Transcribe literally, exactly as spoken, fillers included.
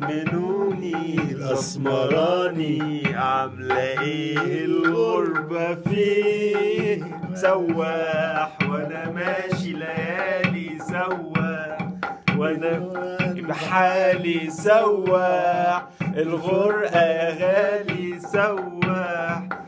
طمنوني الاسمراني عامله ايه الغربه فيه؟ سواح وانا ماشي ليالي سواح وانا بحالي سواح الغرقه يا غالي سواح